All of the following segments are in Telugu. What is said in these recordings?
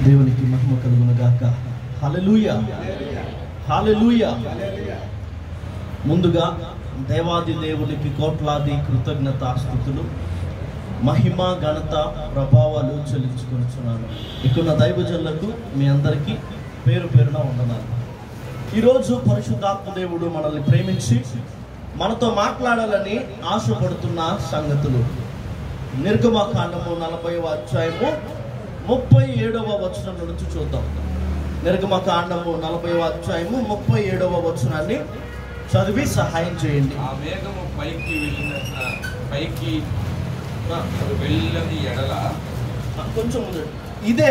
దేవునికి మహిమ కలుగును గాక. హల్లెలూయా, హల్లెలూయా. ముందుగా దేవాది దేవునికి కోట్లాది కృతజ్ఞతాస్తుతులు, మహిమ ఘనత ప్రభావాలు చెల్లించుకొనుచున్నాను. ఇక్కడ దైవజనులకు మీ అందరికీ పేరు పేరున వందనాలు. ఈరోజు పరిశుద్ధాత్మ దేవుడు మనల్ని ప్రేమించి మనతో మాట్లాడాలని ఆశపడుతున్న సంగతులు నిర్గమకాండము 40వ అధ్యాయము 37వ వచనం నుంచి చూద్దాం. నిర్గమకాండము 40వ అధ్యాయము 37వ వచనాన్ని చదివి సహాయం చేయండి. ఆ మేఘము పైకి వెళ్ళని ఎడల కొంచెం ఇదే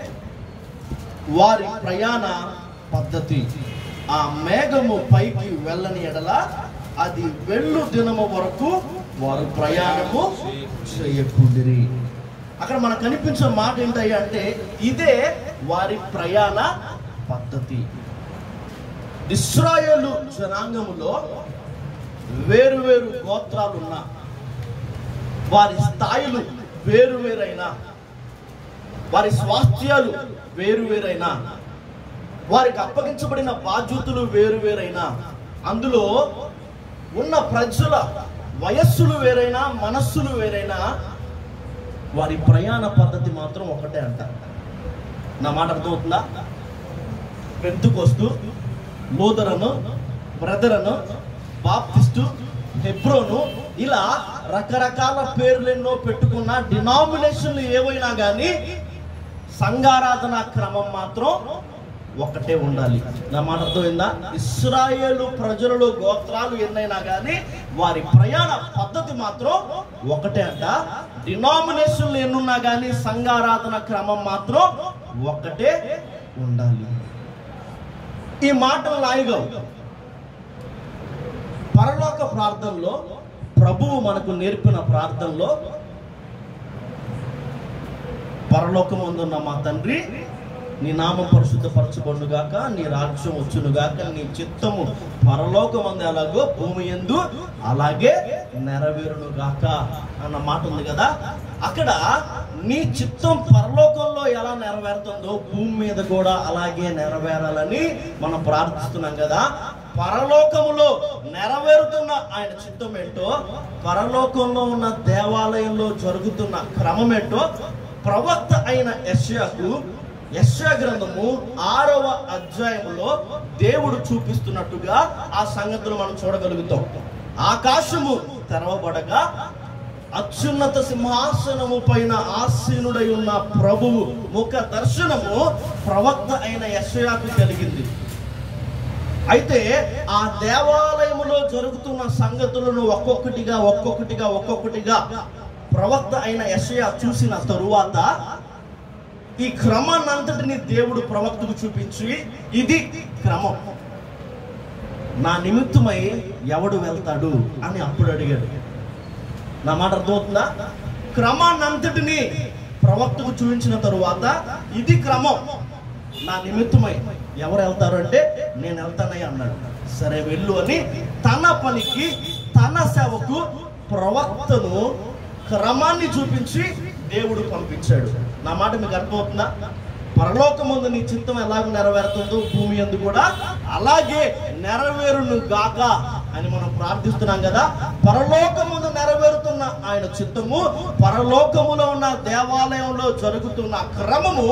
వారి ప్రయాణ పద్ధతి. ఆ మేఘము పైకి వెళ్ళని ఎడల అది వెళ్ళు దినము వరకు వారు ప్రయాణము చేయకుండిరి. అక్కడ మనకు కనిపించే మాట ఏంటయ్యా అంటే ఇదే వారి ప్రయాణ పద్ధతి. ఇశ్రాయేలు జనాంగములో వేరు వేరు గోత్రాలున్నా, వారి స్థాయిలు వేరువేరైనా, వారి స్వాస్థ్యాలు వేరువేరైనా, వారికి అప్పగించబడిన బాధ్యతలు వేరువేరైనా, అందులో ఉన్న ప్రజల వయస్సులు వేరైనా, మనస్సులు వేరైనా, వారి ప్రయాణ పద్ధతి మాత్రం ఒకటే అంట. నా మాట అర్థమవుతుందా? పెంతుకొస్తు, లూథరను, బ్రదరను, బాప్టిస్టు, హెబ్రోను, ఇలా రకరకాల పేర్లు ఎన్నో పెట్టుకున్న డినామినేషన్లు ఏవైనా కానీ సంఘారాధన క్రమం మాత్రం ఒకటే ఉండాలి. నా మాట అర్థమైందా? ఇశ్రాయేలు ప్రజలలో గోత్రాలు ఎన్నైనా కానీ వారి ప్రయాణ పద్ధతి మాత్రం ఒకటే అంట. డినామినేషన్లు ఎన్నున్నా కానీ సంఘారాధన క్రమం మాత్రం ఒకటే ఉండాలి. ఈ మాటలు నాయగా పరలోక ప్రార్థనలో ప్రభువు మనకు నేర్పిన ప్రార్థనలో, పరలోకమందున్న మా తండ్రి, నీ నామం పరిశుద్ధపరచబడునుగాక, నీ రాజ్యం వచ్చునుగాక, నీ చిత్తము పరలోకమందు ఎలాగో భూమి యందు అలాగే నెరవేరునుగాక అన్న మాట ఉంది కదా. అక్కడ నీ చిత్తం పరలోకంలో ఎలా నెరవేరుతుందో భూమి మీద కూడా అలాగే నెరవేరాలని మనం ప్రార్థిస్తున్నాం కదా. పరలోకములో నెరవేరుతున్న ఆయన చిత్తం ఏంటో, పరలోకంలో ఉన్న దేవాలయంలో జరుగుతున్న క్రమం ఏంటో ప్రవక్త అయిన యెషయా గ్రంథము 6వ అధ్యాయములో దేవుడు చూపిస్తున్నట్టుగా ఆ సంగతులు మనం చూడగలుగుతాం. ఆకాశము తెరవబడగా అత్యున్నత సింహాసనము పైన ఆసీనుడై ఉన్న ప్రభువు ముఖ దర్శనము ప్రవక్త అయిన యెషయాకు కలిగింది. అయితే ఆ దేవాలయములో జరుగుతున్న సంగతులను ఒక్కొక్కటిగా ప్రవక్త అయిన యెషయా చూసిన తరువాత ఈ క్రమాన్నంతటిని దేవుడు ప్రవక్తకు చూపించి, ఇది క్రమం, నా నిమిత్తమై ఎవడు వెళ్తాడు అని అప్పుడు అడిగాడు. నా మాట అర్థమవుతుందా? క్రమాన్నంతటిని ప్రవక్తకు చూపించిన తరువాత ఇది క్రమం, నా నిమిత్తమై ఎవరు వెళ్తారు అంటే నేను వెళ్తానని అన్నాడు. సరే వెళ్ళు అని తన పనికి, తన సేవకు ప్రవక్తను క్రమాన్ని చూపించి దేవుడు పంపించాడు. నా మాట మీకు అర్థమవుతుందా? పరలోకమందు నీ చిత్తం ఎలాగ నెరవేరుతుందో భూమి యందు కూడా అలాగే నెరవేరును గాక అని మనం ప్రార్థిస్తున్నాం కదా. పరలోకముందు నెరవేరుతున్న ఆయన చిత్తము పరలోకములో ఉన్న దేవాలయంలో జరుగుతున్న క్రమము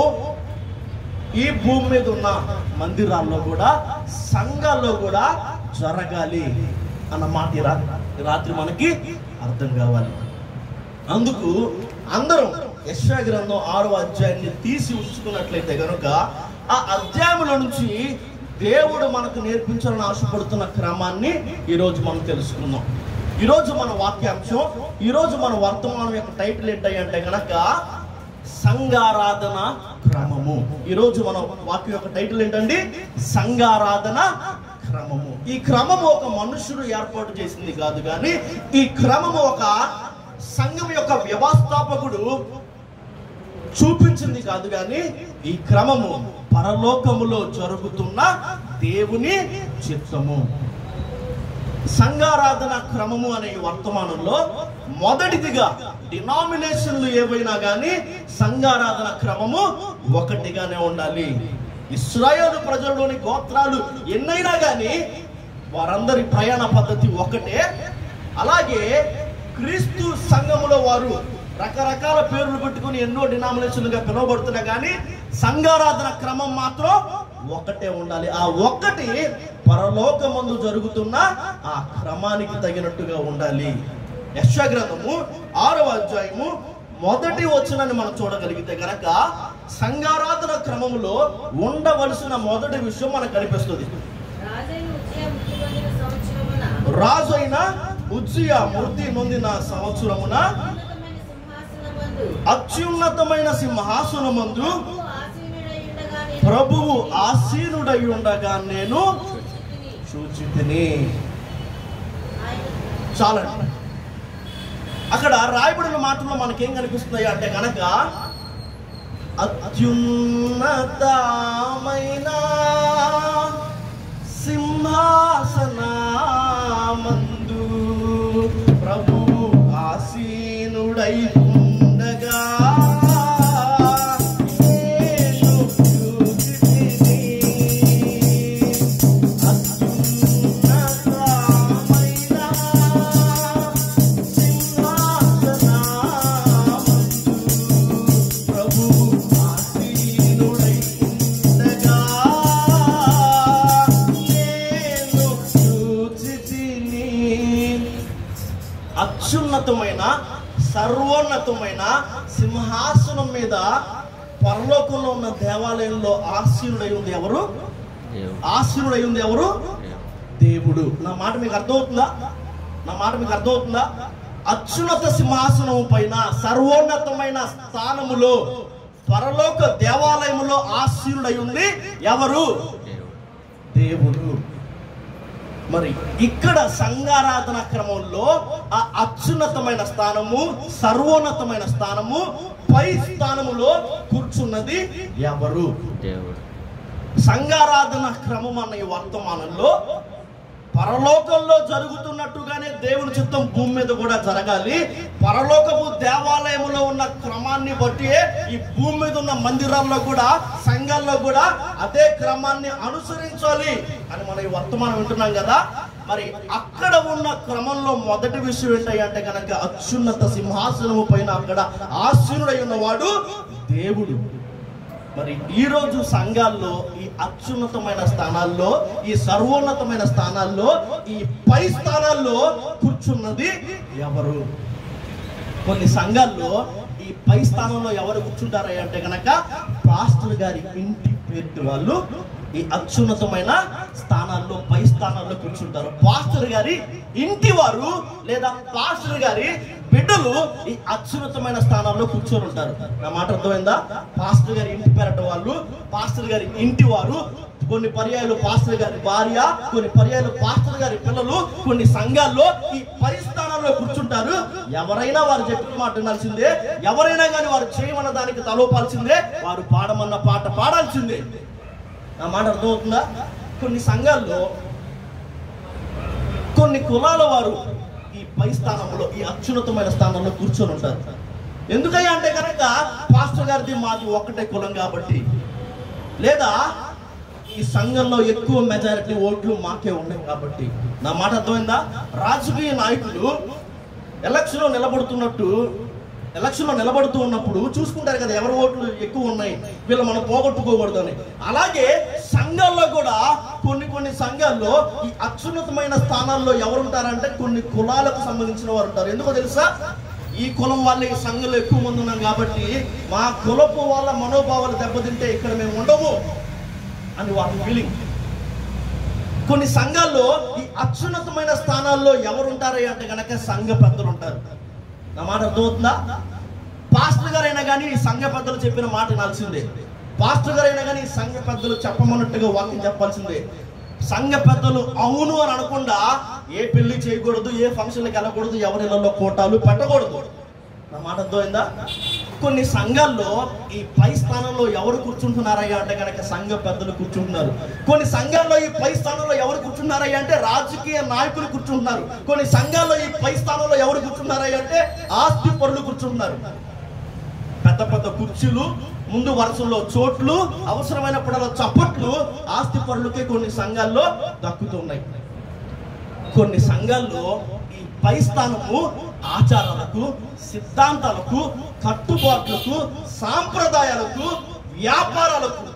ఈ భూమి మీద ఉన్న మందిరాల్లో కూడా, సంఘాల్లో కూడా జరగాలి అన్న మాట రాత్రి మనకి అర్థం కావాలి. అందుకు అందరం యెషయా గ్రంథం 6వ అధ్యాయాన్ని తీసి ఉంచుకున్నట్లయితే కనుక ఆ అధ్యాయంలో నుంచి దేవుడు మనకు నేర్పించాలని ఆశపడుతున్న క్రమాన్ని ఈరోజు మనం తెలుసుకుందాం. ఈరోజు మన వాక్యాంశం, ఈరోజు మన వర్తమానం యొక్క టైటిల్ ఏంటంటే కనుక సంఘారాధన క్రమము. ఈరోజు మన వాక్యం యొక్క టైటిల్ ఏంటండి? సంఘారాధన క్రమము. ఈ క్రమము ఒక మనుషుడు ఏర్పాటు చేసింది కాదు, కానీ ఈ క్రమము ఒక సంఘం యొక్క వ్యవస్థాపకుడు చూపించింది కాదు, కానీ ఈ క్రమము పరలోకములో జరుగుతున్న దేవుని చిత్తము. సంఘారాధన క్రమము అనే వర్తమానంలో మొదటిదిగా డినామినేషన్లు ఏవైనా కానీ సంఘారాధన క్రమము ఒకటిగానే ఉండాలి. ఇశ్రాయేలు ప్రజల్లోని గోత్రాలు ఎన్నైనా కానీ వారందరి ప్రయాణ పద్ధతి ఒకటే. అలాగే క్రీస్తు సంఘములో వారు రకరకాల పేర్లు పెట్టుకుని ఎన్నో డినామినేషన్లుగా పిలువబడుతున్నా కానీ సంఘారాధన క్రమం మాత్రం ఒకటే ఉండాలి. ఆ ఒక్కటి పరలోకమందు జరుగుతున్న ఆ క్రమానికి తగినట్టుగా ఉండాలి. యెషయా గ్రంథము 6వ అధ్యాయము 1వ వచనాన్ని మనం చూడగలిగితే గనక సంఘారాధన క్రమములో ఉండవలసిన మొదటి విషయం మనకు కనిపిస్తుంది. రాజైన ఉజ్జియా మృతి నొందిన సంవత్సరమున అత్యున్నతమైన సింహాసనమందు ప్రభువు ఆసీనుడై ఉండగా నేను చూచితిని. చాలండి. అక్కడ రాయబడిన మాటల్లో మనకేం కనిపిస్తున్నాయి అంటే కనుక అత్యున్నతమైన సింహాసనమందు ప్రభువు ఆసీనుడై ఉండగా నేను చూచితిని. అత్యున్నతమైన సింహాసనమందు ప్రభువు ఆసీనుడై ఉండగా నేను చూచితిని. అత్యున్నతమైన సర్వోన్నతమైన సింహాసనం మీద పరలోకంలో ఉన్న దేవాలయంలో ఆసీనుడై ఉంది ఎవరు? ఆసీనుడై ఉంది ఎవరు? దేవుడు. నా మాట మీకు అర్థమవుతుందా? అత్యున్నత సింహాసనం పైన సర్వోన్నతమైన స్థానములో పరలోక దేవాలయములో ఆసీనుడై ఉంది ఎవరు? దేవుడు. మరి ఇక్కడ సంఘారాధన క్రమంలో ఆ అత్యున్నతమైన స్థానము, సర్వోన్నతమైన స్థానము, పై స్థానములో కూర్చున్నది ఎవరు? దేవుడు. సంఘారాధన క్రమం అన్న ఈ వర్తమానంలో పరలోకంలో జరుగుతున్నట్టుగానే దేవుని చిత్తం భూమి మీద కూడా జరగాలి. పరలోకపు దేవాలయంలో ఉన్న క్రమాన్ని బట్టి ఈ భూమి మీద ఉన్న మందిరాల్లో కూడా సంఘాల్లో కూడా అదే క్రమాన్ని అనుసరించాలి అని మనం ఈ వర్తమానం వింటున్నాం కదా. మరి అక్కడ ఉన్న క్రమంలో మొదటి విషయం ఏంటంటే కనుక అత్యున్నత సింహాసనము పైన అక్కడ ఆసీనుడై ఉన్నవాడు దేవుడు. మరి ఈరోజు సంఘాల్లో ఈ అత్యున్నతమైన స్థానాల్లో, ఈ సర్వోన్నతమైన స్థానాల్లో, ఈ పై స్థానాల్లో కూర్చున్నది ఎవరు? కొన్ని సంఘాల్లో ఈ పై స్థానంలో ఎవరు కూర్చుంటారా అంటే కనుక పాస్టర్ గారి ఇంటి పేరు వాళ్ళు ఈ అత్యున్నతమైన స్థానాల్లో, పై స్థానాల్లో కూర్చుంటారు. పాస్టర్ గారి ఇంటి వారు లేదా పాస్టర్ గారి బిడ్డలు ఈ అత్యున్నతమైన స్థానాల్లో కూర్చొని ఉంటారు. నా మాట అర్థమైందా? పాస్టర్ గారి ఇంటి పేరట వాళ్ళు, పాస్టర్ గారి ఇంటి వారు, కొన్ని పర్యాయాలు పాస్టర్ గారి భార్య, కొన్ని పర్యాయాలు పాస్టర్ గారి పిల్లలు కొన్ని సంఘాల్లో ఈ పై స్థానాల్లో కూర్చుంటారు. ఎవరైనా వారు చెప్పిన మాట వినాల్సిందే, ఎవరైనా కానీ వారు చేయమన్న దానికి తలోపాల్సిందే, వారు పాడమన్న పాట పాడాల్సిందే. నా మాట అర్థమవుతుందా? కొన్ని సంఘాల్లో కొన్ని కులాల వారు ఈ పై స్థానంలో, ఈ అత్యున్నతమైన స్థానంలో కూర్చొని ఉంటారు. ఎందుకయ్యా అంటే కనుక పాస్టర్ గారిది మాది ఒక్కటే కులం కాబట్టి, లేదా ఈ సంఘంలో ఎక్కువ మెజారిటీ ఓట్లు మాకే ఉన్నాయి కాబట్టి. నా మాట అర్థమైందా? రాజకీయ నాయకులు ఎలక్షన్లో నిలబడుతూ ఉన్నప్పుడు చూసుకుంటారు కదా ఎవరి ఓట్లు ఎక్కువ ఉన్నాయి, వీళ్ళు మనం పోగొట్టుకోకూడదు అని. అలాగే సంఘాల్లో కూడా కొన్ని సంఘాల్లో ఈ అత్యున్నతమైన స్థానాల్లో ఎవరుంటారంటే కొన్ని కులాలకు సంబంధించిన వారు ఉంటారు. ఎందుకో తెలుసా? ఈ కులం వాళ్ళే ఈ సంఘంలో ఎక్కువ మంది ఉన్నాం కాబట్టి మా కులపు వాళ్ళ మనోభావాలు దెబ్బతింటే ఇక్కడ మేము ఉండము అని వాళ్ళ ఫీలింగ్. కొన్ని సంఘాల్లో ఈ అత్యున్నతమైన స్థానాల్లో ఎవరుంటారు అంటే కనుక సంఘ పెద్దలు ఉంటారు. నా మాట అర్థమవుతుందా? పాస్టర్ గారైనా కానీ ఈ సంఘ పెద్దలు చెప్పిన మాట వినాల్సిందే. పాస్టర్ గారైనా కానీ ఈ సంఘ పెద్దలు చెప్పమన్నట్టుగా వాక్యం చెప్పాల్సిందే. సంఘ పెద్దలు అవును అని అనకుండా ఏ పెళ్లి చేయకూడదు, ఏ ఫంక్షన్లకు వెళ్ళకూడదు, ఎవరిలో కోటాలు పెట్టకూడదు. నా మాట అర్థమైందా? కొన్ని సంఘాల్లో ఈ పై స్థానంలో ఎవరు కూర్చుంటున్నారయ్యా అంటే కనుక సంఘ పెద్దలు కూర్చుంటున్నారు. కొన్ని సంఘాల్లో ఈ పై స్థానంలో ఎవరు కూర్చున్నారయ్యా అంటే రాజకీయ నాయకులు కూర్చుంటున్నారు. కొన్ని సంఘాల్లో ఈ పై స్థానంలో ఎవరు కూర్చున్నారయ్యా అంటే ఆస్తి పరులు కూర్చుంటున్నారు. పెద్ద పెద్ద కుర్చీలు, ముందు వరుసలో చోట్లు, అవసరమైనప్పుడల్లా చప్పట్లు ఆస్తి పరులకే కొన్ని సంఘాల్లో దక్కుతున్నాయి. కొన్ని సంఘాల్లో ఈ పై స్థానము ఆచారాలకు, సిద్ధాంతాలకు, కట్టుబాట్లకు, సాంప్రదాయాలకు, వ్యాపారాలకు,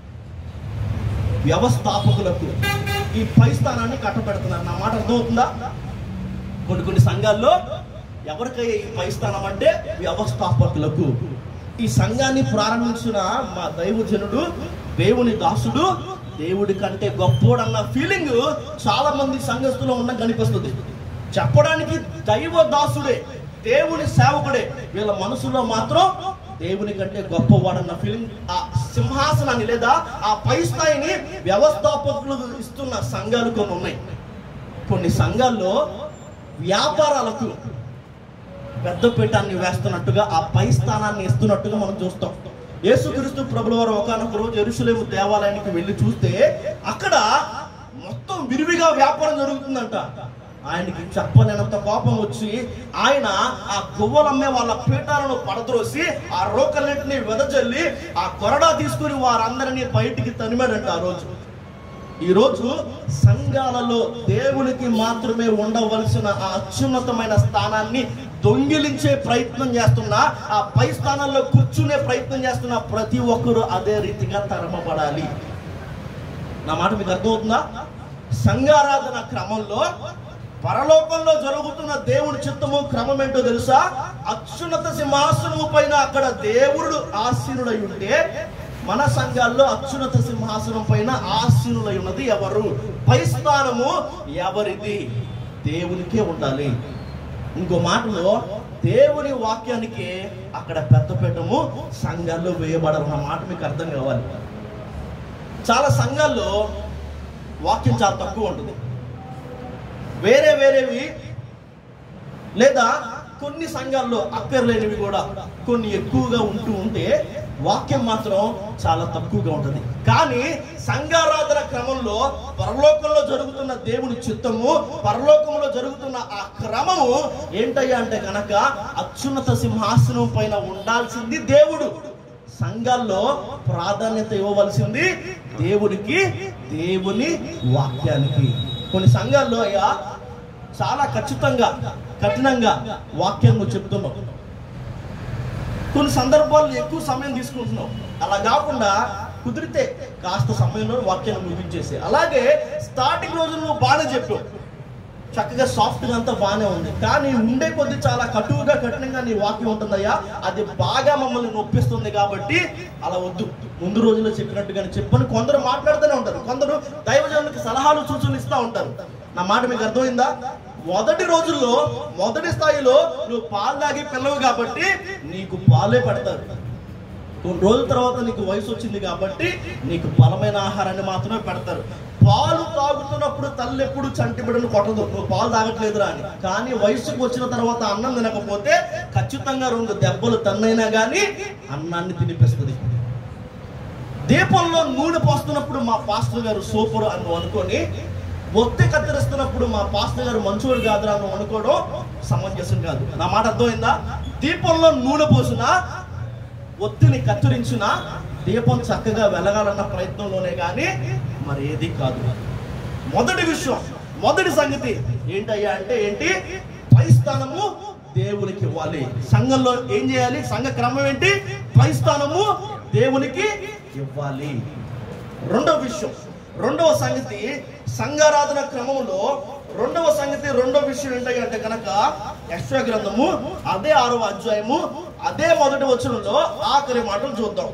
వ్యవస్థాపకులకు ఈ పై స్థానాన్ని కట్టబెడుతున్నారు. నా మాట అర్థమవుతుందా? కొన్ని సంఘాల్లో ఎవరికయ్యే ఈ పై స్థానం అంటే వ్యవస్థాపకులకు. ఈ సంఘాన్ని ప్రారంభించిన మా దైవజనుడు, దేవుని దాసుడు, దేవుడి కంటే గొప్పోడన్న ఫీలింగ్ చాలా మంది సంఘస్థులో ఉన్న కనిపిస్తుంది. చెప్పడానికి దైవ దాసుడే, దేవుని సేవకుడే, వీళ్ళ మనసులో మాత్రం దేవుని కంటే గొప్పవాడన్న ఫీలింగ్. ఆ సింహాసనాన్ని లేదా ఆ పై స్థాయిని వ్యవస్థాపకులు ఇస్తున్న సంఘాలు కొన్ని ఉన్నాయి. కొన్ని సంఘాల్లో వ్యాపారాలకు పెద్దపీఠాన్ని వేస్తున్నట్టుగా ఆ పై స్థానాన్ని ఇస్తున్నట్టుగా మనం చూస్తాం. యేసుక్రీస్తు ప్రభుల వారు ఒకానొక రోజు యెరూషలేము దేవాలయానికి వెళ్ళి చూస్తే అక్కడ మొత్తం విరివిగా వ్యాపారం జరుగుతుందంట. ఆయనకి చెప్పలేనంత కోపం వచ్చి ఆయన ఆ గువ్వలమ్మే వాళ్ళ పీఠాలను పడద్రోసి ఆ రోకలన్నింటినీ వెదజల్లి ఆ కొరడా తీసుకుని వారందరినీ బయటికి తనిమాడంట. ఆ రోజు ఈరోజు సంఘాలలో దేవునికి మాత్రమే ఉండవలసిన ఆ అత్యున్నతమైన స్థానాన్ని దొంగిలించే ప్రయత్నం చేస్తున్న, ఆ పై స్థానంలో కూర్చునే ప్రయత్నం చేస్తున్న ప్రతి ఒక్కరూ అదే రీతిగా తరమబడాలి. నా మాట మీకు అర్థమవుతుందా? సంఘారాధన క్రమంలో పరలోకంలో జరుగుతున్న దేవుడి చిత్తము క్రమం ఏంటో తెలుసా? అత్యున్నత సింహాసనము పైన అక్కడ దేవుడు ఆసీనుడై ఉంటే, మన సంఘాల్లో అత్యున్నత సింహాసనం పైన ఆసీనులై ఉన్నది ఎవరు? పై స్థానము ఎవరిది? దేవునికే ఉండాలి. ఇంకో మాటలో దేవుని వాక్యానికి అక్కడ పెద్దపీఠము సంఘాల్లో వేయబడాలన్న మాట మీకు అర్థం కావాలి. చాలా సంఘాల్లో వాక్యం చాలా తక్కువ ఉంటుంది. వేరేవి లేదా కొన్ని సంఘాల్లో అక్కర్లేనివి కూడా కొన్ని ఎక్కువగా ఉంటే వాక్యం మాత్రం చాలా తక్కువగా ఉంటుంది. కానీ సంఘారాధన క్రమంలో పరలోకంలో జరుగుతున్న దేవుని చిత్తము, పరలోకంలో జరుగుతున్న ఆ క్రమము ఏంటయ్యా అంటే కనుక అత్యున్నత సింహాసనం పైన ఉండాల్సింది దేవుడు. సంఘాల్లో ప్రాధాన్యత ఇవ్వవలసింది దేవునికి, దేవుని వాక్యానికి. కొన్ని సంఘాల్లో అయ్యా చాలా ఖచ్చితంగా, కఠినంగా వాక్యం చెప్తున్నాం. కొన్ని సందర్భాల్లో ఎక్కువ సమయం తీసుకుంటున్నాం. అలా కాకుండా కుదిరితే కాస్త సమయంలో వాక్యాన్ని ముగించేసి, అలాగే స్టార్టింగ్ రోజు నువ్వు బాగానే చెప్పావు, చక్కగా సాఫ్ట్గా అంతా బాగానే ఉంది, కానీ ఉండే కొద్ది చాలా కటువుగా, కఠినంగా నీ వాక్యం ఉంటుందయ్యా, అది బాగా మమ్మల్ని నొప్పిస్తుంది కాబట్టి అలా వద్దు, ముందు రోజుల్లో చెప్పినట్టుగానే చెప్పని కొందరు మాట్లాడుతూనే ఉంటారు. కొందరు దైవజనులకు సలహాలు, సూచనలు ఇస్తూ ఉంటారు. నా మాట మీకు అర్థమైందా? మొదటి రోజుల్లో, మొదటి స్థాయిలో నువ్వు పాలు తాగి పిల్లవు కాబట్టి నీకు పాలే పెడతారు. కొన్ని రోజుల తర్వాత నీకు వయసు వచ్చింది కాబట్టి నీకు బలమైన ఆహారాన్ని మాత్రమే పెడతారు. పాలు తాగుతున్నప్పుడు తల్లి ఎప్పుడు చంటి బిడ్డను కొట్టదు, నువ్వు పాలు తాగట్లేదురా అని. కానీ వయసుకు వచ్చిన తర్వాత అన్నం తినకపోతే ఖచ్చితంగా 2 దెబ్బలు తన్నైనా కానీ అన్నాన్ని తినిపిస్తుంది. దీపంలో నూనె పోస్తున్నప్పుడు మా పాస్టర్ గారు సూపర్ అని అనుకొని, ఒత్తి కత్తిరిస్తున్నప్పుడు మా పాస్టర్ గారు మంచోడు కాదురా అని అనుకోవడం సమంజసం కాదు. నా మాట అర్థమైందా? దీపంలో నూనె పోసిన, ఒత్తిని కత్తిరించిన దీపం చక్కగా వెలగాలన్న ప్రయత్నంలోనే కానీ మరి ఏది కాదు. మొదటి విషయం, మొదటి సంగతి ఏంటయ్యా అంటే ఏంటి? పై స్థానము దేవునికి ఇవ్వాలి. సంఘంలో ఏం చేయాలి? సంఘ క్రమం ఏంటి? పై స్థానము దేవునికి ఇవ్వాలి. రెండవ విషయం, రెండవ సంగతి, సంఘారాధన క్రమంలో రెండవ సంగతి, రెండవ విషయం ఏంటంటే అంటే కనుక యెషయా గ్రంథము అదే 6వ అధ్యాయము అదే మొదటి వచనంలో ఆఖరి మాటలు చూద్దాం.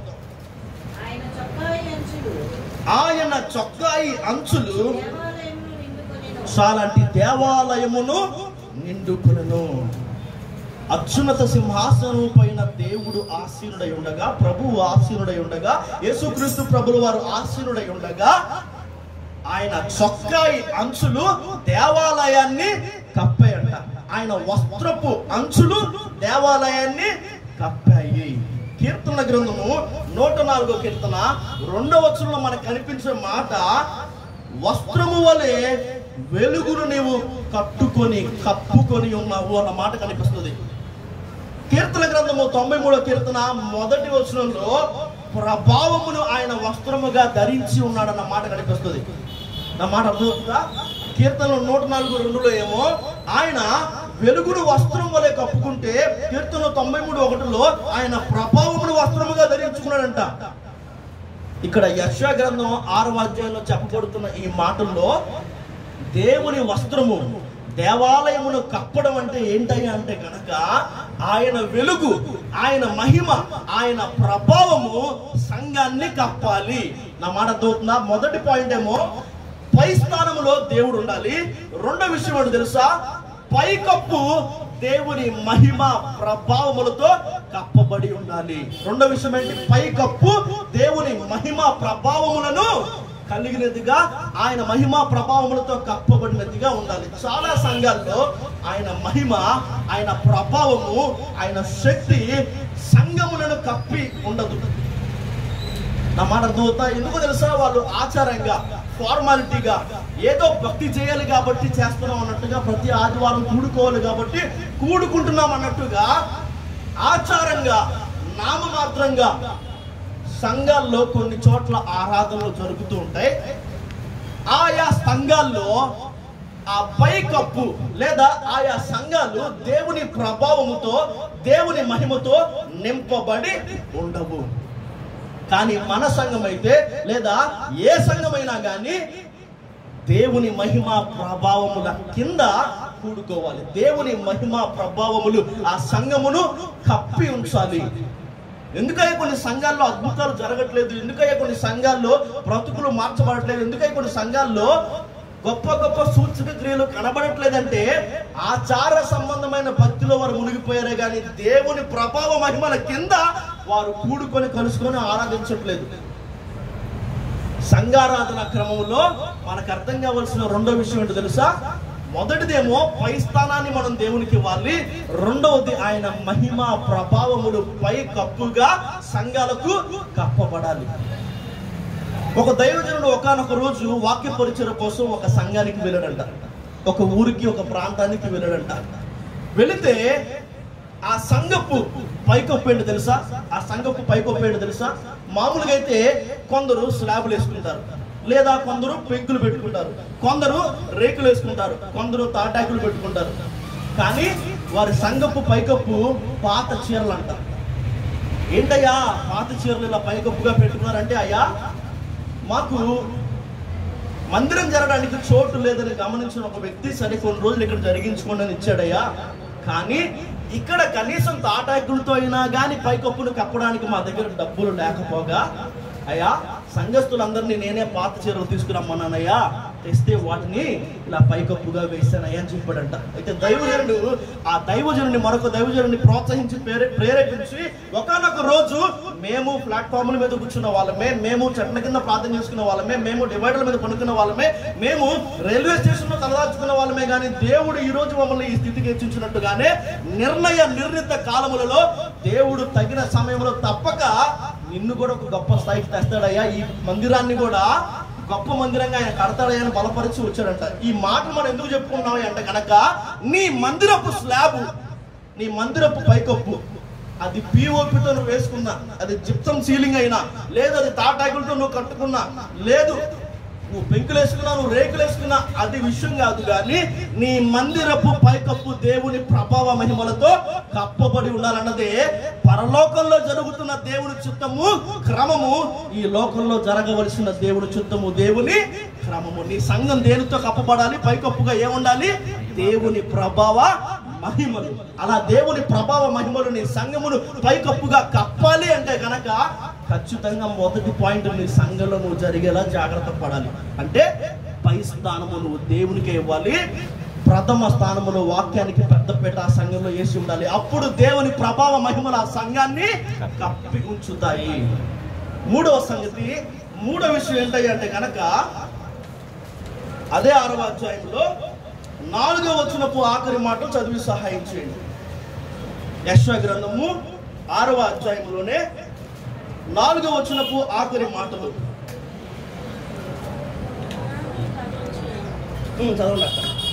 ఆయన చొక్కాయి అంచులు చాలాంటి దేవాలయమును నిండుకొనెను. అత్యున్నత సింహాసనం పైన దేవుడు ఆసీనుడై ఉండగా, ప్రభువు ఆసీనుడై ఉండగా, యేసుక్రీస్తు ప్రభుల వారు ఆసీనుడై ఉండగా, ఆయన చొక్కాయి అంచులు దేవాలయాన్ని కప్పాయంట. ఆయన వస్త్రపు అంచులు దేవాలయాన్ని కప్పాయి. కీర్తన గ్రంథము 104వ కీర్తన 2వ వచనంలో మనకు కనిపించే మాట, వస్త్రము వలె వెలుగును నీవు కప్పుకొని ఉన్నావు అన్న మాట కనిపిస్తుంది. కీర్తన గ్రంథము 93వ కీర్తన 1వ వచనంలో ప్రభావమును ఆయన వస్త్రముగా ధరించి ఉన్నాడన్న మాట కనిపిస్తుంది. నా మాట అర్థమవుతుందా? కీర్తనలు 104:2 ఏమో ఆయన వెలుగును వస్త్రం వలె కప్పుకుంటే, కీర్తనలు 93:1 ఆయన ప్రభావమును వస్త్రముగా ధరించుకున్నాడంట. ఇక్కడ యెషయా గ్రంథం 6వ అధ్యాయంలో చెప్పబడుతున్న ఈ మాటల్లో దేవుని వస్త్రము దేవాలయమును కప్పడం అంటే ఏంటయ్యా అంటే కనుక ఆయన వెలుగు, ఆయన మహిమ, ఆయన ప్రభావము సంఘాన్ని కప్పాలి. నా మాట అర్థమవుతుందా? మొదటి పాయింట్ ఏమో పై స్థానంలో దేవుడు ఉండాలి. రెండో విషయం ఏంటో తెలుసా? పైకప్పు దేవుని మహిమ ప్రభావములతో కప్పబడి ఉండాలి. రెండో విషయం ఏంటి? పైకప్పు దేవుని మహిమ ప్రభావములను కలిగినదిగా, ఆయన మహిమ ప్రభావములతో కప్పబడినదిగా ఉండాలి. చాలా సంఘాల్లో ఆయన మహిమ, ఆయన ప్రభావము, ఆయన శక్తి సంఘములను కప్పి ఉండదు. నా మాట అర్థమవుతా? ఎందుకు తెలుసా? వాళ్ళు ఆచారంగా, ఫార్మాలిటీగా, ఏదో భక్తి చేయాలి కాబట్టి చేస్తున్నాం అన్నట్టుగా, ప్రతి ఆదివారం కూడుకోవాలి కాబట్టి కూడుకుంటున్నాం అన్నట్టుగా, ఆచారంగా, నామమాత్రంగా సంఘాల్లో కొన్ని చోట్ల ఆరాధనలు జరుగుతూ ఉంటాయి. ఆయా సంఘాల్లో ఆ పైకప్పు లేదా ఆయా సంఘాలు దేవుని ప్రభావముతో, దేవుని మహిమతో నింపబడి ఉండవు. కానీ మన సంఘం అయితే లేదా ఏ సంఘమైనా కానీ దేవుని మహిమ ప్రభావముల కింద కూడుకోవాలి. దేవుని మహిమ ప్రభావములు ఆ సంఘమును కప్పి ఉంచాలి. ఎందుకయ్యా కొన్ని సంఘాల్లో అద్భుతాలు జరగట్లేదు? ఎందుకయ్యా కొన్ని సంఘాల్లో బ్రతుకులు మార్చబడట్లేదు? ఎందుకయ్యా కొన్ని సంఘాల్లో గొప్ప గొప్ప సూచక క్రియలు కనబడట్లేదంటే ఆచార సంబంధమైన భక్తిలో వారు మునిగిపోయారే కానీ దేవుని ప్రభావ మహిమల కింద వారు కూడుకొని కలుసుకొని ఆరాధించట్లేదు. సంఘారాధన క్రమంలో మనకు అర్థం కావాల్సిన రెండో విషయం ఏంటో తెలుసా? మొదటిదేమో పై స్థానాన్ని మనం దేవునికి ఇవ్వాలి. రెండవది ఆయన మహిమ ప్రభావములు పై కప్పుగా సంఘాలకు కప్పబడాలి. ఒక దైవజనుడు ఒకానొక రోజు వాక్య పరిచయం కోసం ఒక సంఘానికి వెళ్ళాడంట. ఒక ఊరికి, ఒక ప్రాంతానికి వెళ్ళాడంట. వెళితే ఆ సంఘపు పైకప్పు ఏంటో తెలుసా? ఆ సంఘపు పైకప్పు ఏంటో తెలుసా? మామూలుగా అయితే కొందరు స్లాబులు వేసుకుంటారు, లేదా కొందరు పెంకులు పెట్టుకుంటారు, కొందరు రేకులు వేసుకుంటారు, కొందరు తాటాకులు పెట్టుకుంటారు. కానీ వారి సంఘపు పైకప్పు పాత చీరలు అంట. ఏంటయ్యా పాత చీరలు ఇలా పైకప్పుగా పెట్టుకున్నారంటే, అయ్యా మాకు మందిరం జరగడానికి చోటు లేదని గమనించిన ఒక వ్యక్తి సరే కొన్ని రోజులు ఇక్కడ జరిగించుకోండి అని ఇచ్చాడయ్యా. కానీ ఇక్కడ కనీసం తాటాకులతో అయినా కానీ పైకప్పును కప్పడానికి మా దగ్గర డబ్బులు లేకపోగా, అయ్యా సంఘస్థులందరినీ నేనే పాత చీరలు తీసుకురమ్మన్నానయ్యా, తెస్తే వాటిని ఇలా పైకప్పుగా వేసానయ్యా అని చెప్పాడంట. అయితే దైవజనుడు ఆ దైవజనుడిని మరొక దైవజనుడిని ప్రోత్సహించి ప్రేరేపించి ఒకానొక రోజు మేము ప్లాట్ఫామ్ల మీద కూర్చున్న వాళ్ళమే, మేము చెట్ల కింద ప్రార్థన చేసుకున్న వాళ్ళమే, మేము డివైడర్ల మీద పడుకున్న వాళ్ళమే, మేము రైల్వే స్టేషన్లో తలదాచుకున్న వాళ్ళమే, కానీ దేవుడు ఈ రోజు మమ్మల్ని ఈ స్థితికి హెచ్చించినట్టుగానే నిర్ణీత కాలములలో దేవుడు తగిన సమయంలో తప్పక నిన్ను కూడా ఒక గొప్ప స్థాయికి తెస్తాడయ్యా, ఈ మందిరాన్ని కూడా గొప్ప మందిరంగా ఆయన కడతాడయ్యా అని బలపరిచి వచ్చాడంట. ఈ మాట మనం ఎందుకు చెప్పుకున్నావు అంటే కనుక నీ మందిరపు స్లాబ్, నీ మందిరపు పైకప్పు అది పిఓపితో నువ్వు వేసుకున్నా, అది జిప్సం సీలింగ్ అయినా, లేదు అది తాటాకులతో నువ్వు కట్టుకున్నా, లేదు నువ్వు పెంకులు వేసుకున్నా, నువ్వు రేకులు వేసుకున్నా, అది విషయం కాదు. కానీ నీ మందిరపు పైకప్పు దేవుని ప్రభావ మహిమలతో కప్పబడి ఉండాలన్నదే పరలోకంలో జరుగుతున్న దేవుని చిత్తము, క్రమము, ఈ లోకంలో జరగవలసిన దేవుని చిత్తము, దేవుని క్రమము. నీ సంఘం దేనితో కప్పబడాలి? పైకప్పుగా ఏముండాలి? దేవుని ప్రభావ మహిమలు. అలా దేవుని ప్రభావ మహిమలు నీ సంఘమును పైకప్పుగా కప్పాలి అంటే కనుక ఖచ్చితంగా మొదటి పాయింట్ నీ సంఘంలో నువ్వు జరిగేలా జాగ్రత్త పడాలి. అంటే పై స్థానము నువ్వు దేవునికే ఇవ్వాలి, ప్రథమ స్థానములో వాక్యానికి పెద్దపేట ఆ సంఘంలో వేసి ఉండాలి. అప్పుడు దేవుని ప్రభావ మహిమలు ఆ సంఘాన్ని కప్పి ఉంచుతాయి. మూడవ సంగతి, మూడో విషయం ఏంటంటే అంటే కనుక అదే 6వ అధ్యాయంలో 4వ వచనపు ఆఖరి మాటలు చదివి సహాయం చేయండి. యెషయా గ్రంథము 6వ అధ్యాయంలోనే 4వ వచనపు ఆఖరి మాటలు చదవండి.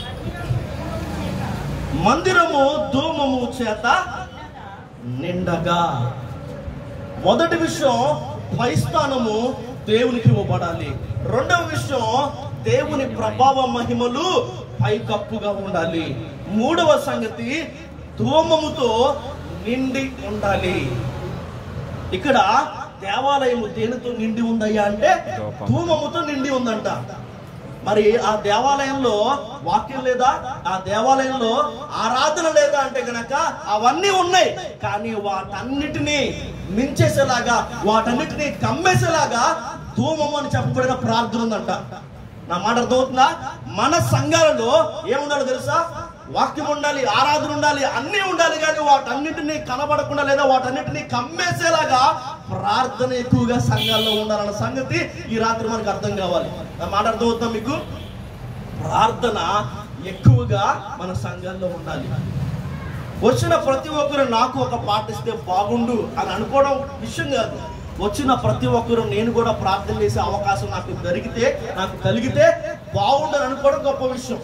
మందిరము ధూమము చేత నిండగా. మొదటి విషయం పై స్థానము దేవునికి ఇవ్వబడాలి. రెండవ విషయం, దేవుని ప్రభావ మహిమలు పైకప్పుగా ఉండాలి. మూడవ సంగతి, ధూమముతో నిండి ఉండాలి. ఇక్కడ దేవాలయము దేనితో నిండి ఉందయ్యా అంటే ధూమముతో నిండి ఉందంట. మరి ఆ దేవాలయంలో వాక్యం లేదా, ఆ దేవాలయంలో ఆరాధన లేదా అంటే గనక అవన్నీ ఉన్నాయి. కానీ వాటన్నిటినీ మించేసేలాగా, వాటన్నిటినీ కమ్మేసేలాగా ధూమము అని చెప్పబడిన ప్రార్థన ఉందంట. నా మాట అర్థమవుతుందా? మన సంఘాలలో ఏముండాలో తెలుసా? వాక్యం ఉండాలి, ఆరాధన ఉండాలి, అన్నీ ఉండాలి. కానీ వాటన్నిటినీ కనబడకుండా లేదా వాటన్నిటినీ కమ్మేసేలాగా ప్రార్థన ఎక్కువగా సంఘాల్లో ఉండాలన్న సంగతి ఈ రాత్రి మనకు అర్థం కావాలి. నా మాట అర్థమవుతుందా మీకు? ప్రార్థన ఎక్కువగా మన సంఘాల్లో ఉండాలి. వచ్చిన ప్రతి ఒక్కరు నాకు ఒక పాట ఇస్తే బాగుండు అని అనుకోవడం విషయం కాదు. వచ్చిన ప్రతి ఒక్కరు నేను కూడా ప్రార్థన చేసే అవకాశం నాకు దొరికితే, నాకు కలిగితే బాగుండని అనుకోవడం గొప్ప విషయం.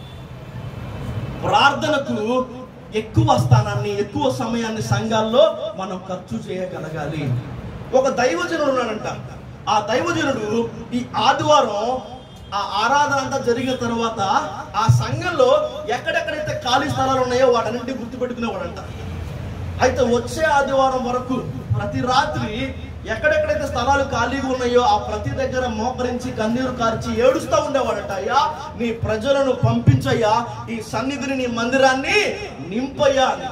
ప్రార్థనకు ఎక్కువ స్థానాన్ని, ఎక్కువ సమయాన్ని సంఘాల్లో మనం ఖర్చు చేయగలగాలి. ఒక దైవజనుడు ఉన్నాడంట. ఆ దైవజనుడు ఈ ఆదివారం ఆ ఆరాధన అంతా జరిగిన తర్వాత ఆ సంఘంలో ఎక్కడెక్కడైతే ఖాళీ స్థలాలు ఉన్నాయో వాటన్నింటినీ గుర్తుపెట్టుకునేవాడంట. అయితే వచ్చే ఆదివారం వరకు ప్రతి రాత్రి ఎక్కడెక్కడైతే స్థలాలు ఖాళీగా ఉన్నాయో ఆ ప్రతి దగ్గర మోకరించి కన్నీరు కార్చి ఏడుస్తూ ఉండేవాడట. అయ్యా, నీ ప్రజలను పంపించయ్యా, ఈ సన్నిధిని, నీ మందిరాన్ని నింపయ్యా అని.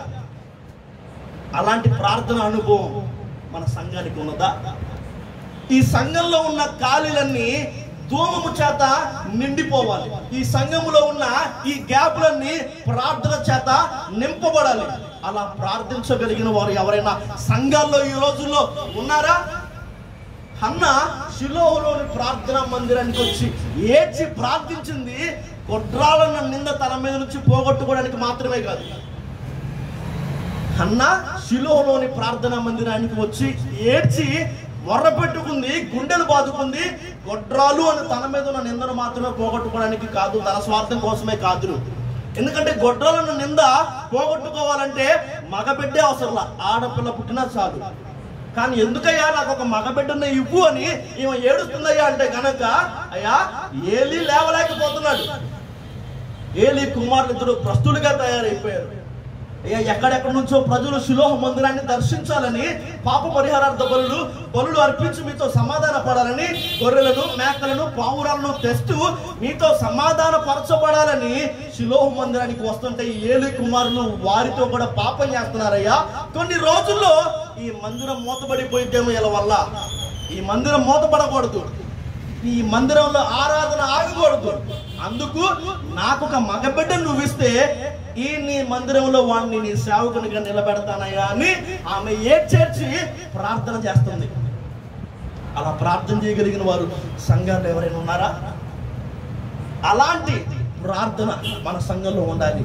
అలాంటి ప్రార్థన అనుభవం మన సంఘానికి ఉన్నదా? ఈ సంఘంలో ఉన్న ఖాళీలన్నీ ధూమము చేత నిండిపోవాలి. ఈ సంఘములో ఉన్న ఈ గ్యాప్లన్నీ ప్రార్థన చేత నింపబడాలి. అలా ప్రార్థించగలిగిన వారు ఎవరైనా సంఘాల్లో ఈ రోజుల్లో ఉన్నారా? హన్నా షిలోహులోని ప్రార్థనా మందిరానికి వచ్చి ఏడ్చి ప్రార్థించింది గొడ్రాలన్న నింద తన మీద నుంచి పోగొట్టుకోవడానికి మాత్రమే కాదు. హన్నా షిలోహులోని ప్రార్థనా మందిరానికి వచ్చి ఏడ్చి మొర్ర పెట్టుకుంది, గుండెలు బాదుకుంది. గొడ్రాలు అని తన మీద ఉన్న నిందను మాత్రమే పోగొట్టుకోవడానికి కాదు, తన స్వార్థం కోసమే కాదు. ఎందుకంటే గొడ్రాలను నింద పోగొట్టుకోవాలంటే మగబిడ్డే అవసరంలా, ఆడపిల్ల పుట్టినా చాలు. కానీ ఎందుకయ్యా నాకు ఒక మగబిడ్డను ఇవ్వు అని ఈమె ఏడుస్తుందయ్యా అంటే గనక, అయ్యా ఏలీ లేవలేకపోతున్నాడు. ఏలీ కుమారులు ఇద్దరు ప్రస్తులుగా తయారైపోయారు. అయ్యా ఎక్కడెక్కడి నుంచో ప్రజలు షిలోహు మందిరాన్ని దర్శించాలని, పాప పరిహారార్థ బలులు అర్పించి మీతో సమాధాన పడాలని, గొర్రెలను, మేకలను, పావురాలను తెస్తూ మీతో సమాధాన పరచబడాలని షిలోహు మందిరానికి వస్తుంటే ఏలీ కుమారులు వారితో కూడా పాపం చేస్తున్నారయ్యా. కొన్ని రోజుల్లో ఈ మందిరం మూతపడిపోయిద్దేమో ఇలా వల్ల. ఈ మందిరం మూతపడకూడదు, ఈ మందిరంలో ఆరాధన ఆగకూడదు. అందుకు నాకు ఒక మగబిడ్డను నువ్వు ఇస్తే ఈ నీ మందిరంలో వాడిని నీ సేవకునిగా నిలబెడతానయ్యా అని ఆమె ఏడ్చేర్చి ప్రార్థన చేస్తుంది. అలా ప్రార్థన చేయగలిగిన వారు సంఘాల్లో ఎవరైనా ఉన్నారా? అలాంటి ప్రార్థన మన సంఘంలో ఉండాలి.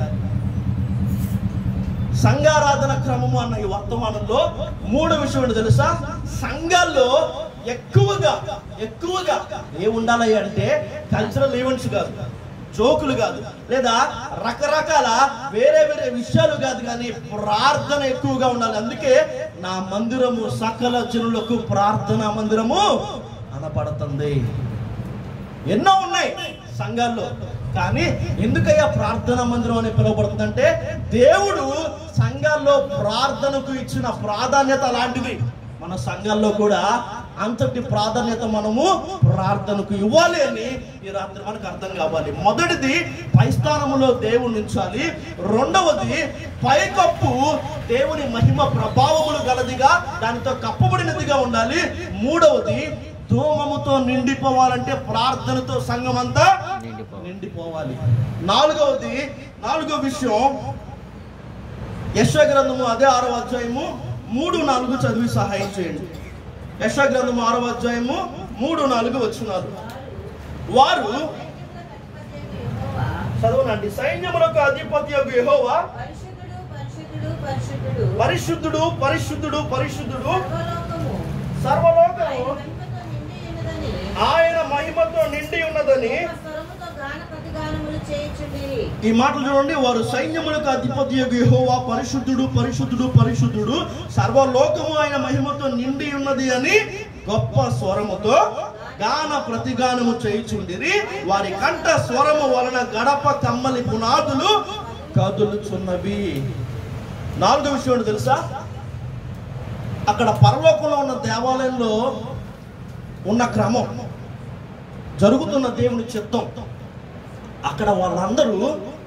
సంఘారాధన క్రమము అన్న ఈ వర్తమానంలో మూడో విషయం ఏంటో తెలుసా? సంఘాల్లో ఎక్కువగా ఏముండాలి అంటే కల్చరల్ ఈవెంట్స్ కాదు, జోకులు కాదు, లేదా రకరకాల వేరే విషయాలు కాదు, కానీ ప్రార్థన ఎక్కువగా ఉండాలి. అందుకే నా మందిరము సకల జనులకు ప్రార్థనా మందిరము అనబడుతుంది. ఎన్నో ఉన్నాయి సంఘాల్లో, కానీ ఎందుకయ్యా ప్రార్థనా మందిరం అని పిలువబడుతుందంటే దేవుడు సంఘాల్లో ప్రార్థనకు ఇచ్చిన ప్రాధాన్యత లాంటిది. మన సంఘాల్లో కూడా అంతటి ప్రాధాన్యత మనము ప్రార్థనకు ఇవ్వాలి అని ఈ రాత్రి మనకు అర్థం కావాలి. మొదటిది పై స్థానములో దేవుని ఉంచాలి. రెండవది పైకప్పు దేవుని మహిమ ప్రభావములు గలదిగా, దానితో కప్పబడినదిగా ఉండాలి. మూడవది ధూమముతో నిండిపోవాలంటే ప్రార్థనతో సంఘం అంతా నిండిపోవాలి. నాలుగో విషయం యెషయా గ్రంథము అదే 6వ అధ్యాయము 3-4 చదివి సహాయం చేయండి. యెషయా గ్రంథము 6వ అధ్యాయము 3-4 వచనాలు. వారు చదవనండి. సైన్యములకు అధిపతియగు యెహోవా పరిశుద్ధుడు పరిశుద్ధుడు పరిశుద్ధుడు, సర్వలోకము ఆయన మహిమతో నిండి ఉన్నదని. ఈ మాటలు చూడండి. వారు సైన్యములకు అధిపతియగు యెహోవా పరిశుద్ధుడు పరిశుద్ధుడు పరిశుద్ధుడు, సర్వలోకము ఆయన మహిమతో నిండి ఉన్నది అని గొప్ప స్వరముతో గాన ప్రతిగానము చేయుచుండిరి. వారి కంఠ స్వరము వలన గడప కమ్మలి పునాదులు కదులుచున్నవి. 4వ విషయం తెలుసా? అక్కడ పరలోకంలో ఉన్న దేవాలయంలో ఉన్న క్రమం, జరుగుతున్న దేవుని చిత్తం, అక్కడ వాళ్ళందరూ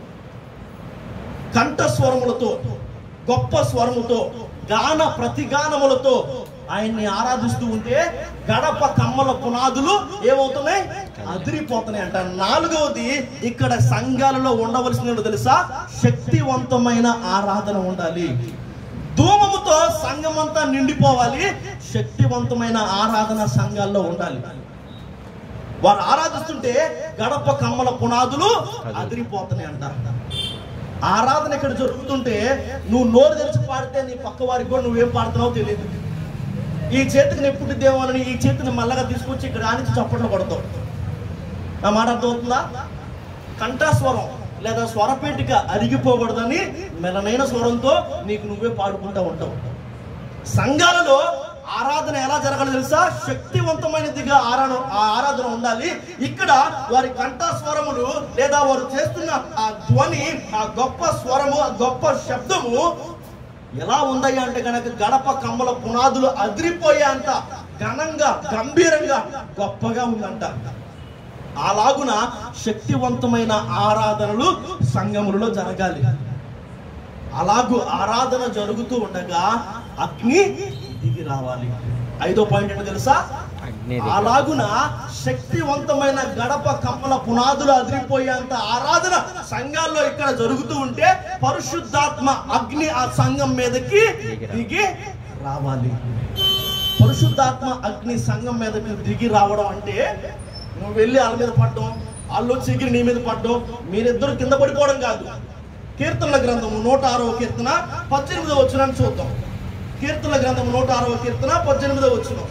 కంఠస్వరములతో, గొప్ప స్వరముతో, గాన ప్రతిగానములతో ఆయన్ని ఆరాధిస్తూ ఉంటే గడప కమ్మల పునాదులు ఏమవుతున్నాయి? అదిరిపోతున్నాయి అంట. 4వది ఇక్కడ సంఘాలలో ఉండవలసింది తెలుసా? శక్తివంతమైన ఆరాధన ఉండాలి. ధూమముతో సంఘమంతా నిండిపోవాలి. శక్తివంతమైన ఆరాధన సంఘాల్లో ఉండాలి. వారు ఆరాధిస్తుంటే గడప కమ్మల పునాదులు అదిరిపోతున్నాయి అంట. ఆరాధన ఇక్కడ జరుగుతుంటే నువ్వు నోరు తెరిచి పాడితే నీ పక్క వారికి కూడా నువ్వేం పాడుతున్నావో తెలియదు. ఈ చేతికి నెప్పుడు దేవాలని ఈ చేతిని మల్లగా తీసుకొచ్చి ఇక్కడ ఆనించి చప్పట్లు కొడతావు. నా మాట అర్థమవుతుందా? కంఠస్వరం లేదా స్వరపేటిక అరిగిపోకూడదని మెలనైన స్వరంతో నీకు నువ్వే పాడుకుంటూ ఉంటావు. సంఘాలలో ఆరాధన ఎలా జరగాలి తెలుసా? శక్తివంతమైనదిగా ఆరాధన ఉండాలి. ఇక్కడ వారి కంఠస్వరములు లేదా వారు చేస్తున్న ఆ ధ్వని, ఆ గొప్ప స్వరము, ఆ గొప్ప శబ్దము ఎలా ఉందయ్య అంటే కనుక గడప కమ్మల పునాదులు అదిరిపోయే అంత ఘనంగా, గంభీరంగా, గొప్పగా ఉందంట. అలాగున శక్తివంతమైన ఆరాధనలు సంఘములలో జరగాలి. అలాగూ ఆరాధన జరుగుతూ ఉండగా అగ్ని దిగి రావాలి. 5వ పాయింట్ ఏంటో తెలుసా? అలాగున శక్తివంతమైన గడప కమ్మల పునాదులు అదిరిపోయేంత ఆరాధన సంఘాల్లో ఇక్కడ జరుగుతూ ఉంటే పరిశుద్ధాత్మ అగ్ని ఆ సంఘం మీదకి దిగి రావాలి. పరిశుద్ధాత్మ అగ్ని సంఘం మీదకి దిగి రావడం అంటే నువ్వు వెళ్ళి వాళ్ళ మీద పడ్డం, వాళ్ళు వచ్చి ఎగిరి నీ మీద పడ్డం, మీరిద్దరు కింద పడిపోవడం కాదు. కీర్తనల గ్రంథము 106వ కీర్తన 18వ వచనాన్ని చూద్దాం. కీర్తనల గ్రంథం 106వ కీర్తన 18వ వచనం.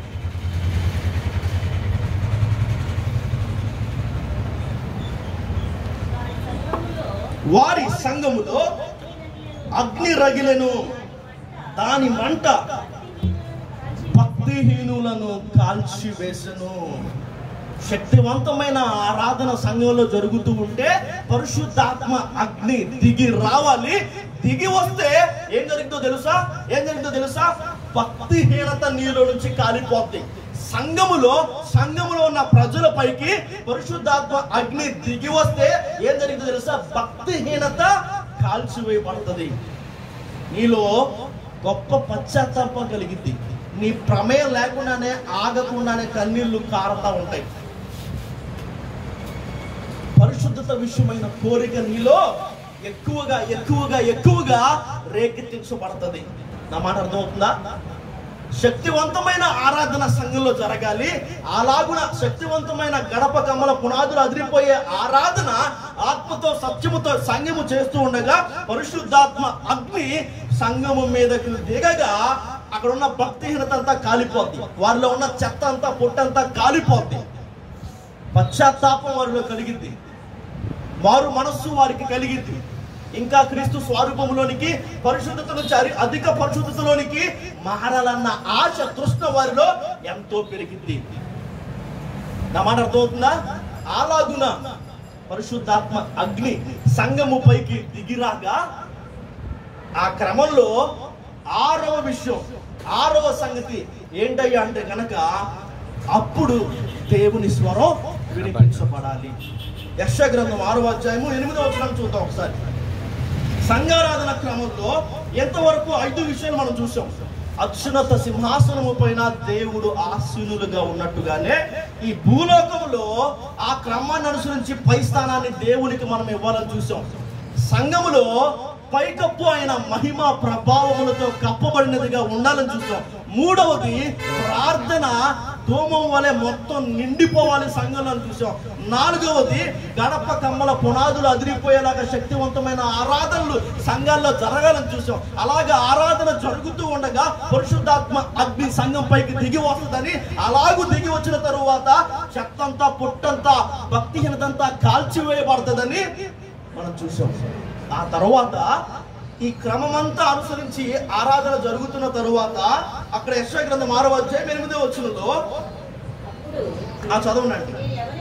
వారి సంఘములో అగ్ని రగిలెను, దాని మంట భక్తిహీనులను కాల్చివేసెను. శక్తివంతమైన ఆరాధన సంఘంలో జరుగుతూ ఉంటే పరిశుద్ధాత్మ అగ్ని దిగి రావాలి. దిగి వస్తే ఏం జరుగుతుందో తెలుసా? భక్తిహీనత నీలో నుంచి కాలిపోద్ది. సంఘములో ఉన్న ప్రజల పైకి పరిశుద్ధాత్మ అగ్ని దిగి వస్తే ఏం జరుగుతుందో తెలుసా? భక్తిహీనత కాల్చివేయబడుతుంది. నీలో గొప్ప పశ్చాత్తాపం కలిగింది. నీ ప్రమేయం లేకుండానే, ఆగకుండానే కన్నీళ్లు కారుతా ఉంటాయి. పరిశుద్ధత విషయమైన కోరిక నీలో ఎక్కువగా రేకెత్తించబడుతుంది. నా మాట అర్థమవుతుందా? శక్తివంతమైన ఆరాధన సంఘంలో జరగాలి. అలాగున శక్తివంతమైన గడప కమ్మల పునాదులు అదిరిపోయే ఆరాధన ఆత్మతో సత్యముతో సంఘము చేస్తూ ఉండగా పరిశుద్ధాత్మ అగ్ని సంఘము మీదకు దిగగా అక్కడ ఉన్న భక్తిహీనత అంతా కాలిపోద్ది. వారిలో ఉన్న చెత్త అంతా, పొట్టంతా కాలిపోద్ది. పశ్చాత్తాపం వారిలో కలిగింది. వారు మనస్సు వారికి కలిగింది. ఇంకా క్రీస్తు స్వరూపంలోనికి, పరిశుద్ధత నుంచి అధిక పరిశుద్ధతలోనికి మారాలన్న ఆశ, తృష్ణ వారిలో ఎంతో పెరిగింది. నా మాట అర్థమవుతుందా? అలాగున పరిశుద్ధాత్మ అగ్ని సంఘము పైకి దిగిరాగా ఆ క్రమంలో 6వ విషయం, 6వ సంగతి ఏంటయ్యా అంటే కనుక అప్పుడు దేవుని స్వరం వినిపించబడాలి. యెషయా గ్రంథం 6వ అధ్యాయము 8వ వచనం చూద్దాం ఒకసారి. సంఘారాధన క్రమంలో ఎంతవరకు 5 విషయాలు మనం చూసాం. అత్యున్నత సింహాసనము పైన దేవుడు ఆసీనులుగా ఉన్నట్టుగానే ఈ భూలోకంలో ఆ క్రమాన్ని అనుసరించి పై స్థానాన్ని దేవునికి మనం ఇవ్వాలని చూసాం. సంఘములో పైకప్పు ఆయన మహిమ ప్రభావములతో కప్పబడినదిగా ఉండాలని చూసాం. 3వది ప్రార్థన ధూమం వలె మొత్తం నిండిపోవాలి సంఘంలో చూసాం. 4వది గడప కమ్మల పునాదులు అదిరిపోయేలాగా శక్తివంతమైన ఆరాధనలు సంఘాల్లో జరగాలని చూసాం. అలాగే ఆరాధన జరుగుతూ ఉండగా పరిశుద్ధాత్మ అగ్ని సంఘం పైకి దిగి వస్తుందని, అలాగూ దిగి వచ్చిన తరువాత చెత్తంతా, పుట్టంతా, భక్తిహీనతంతా కాల్చివేయబడుతుందని మనం చూసాం. ఆ తర్వాత ఈ క్రమమంతా అనుసరించి ఆరాధన జరుగుతున్న తరువాత అక్కడ యెషయా గ్రంథం 6వ అధ్యాయం 8వ వచనంలో చదవనండి.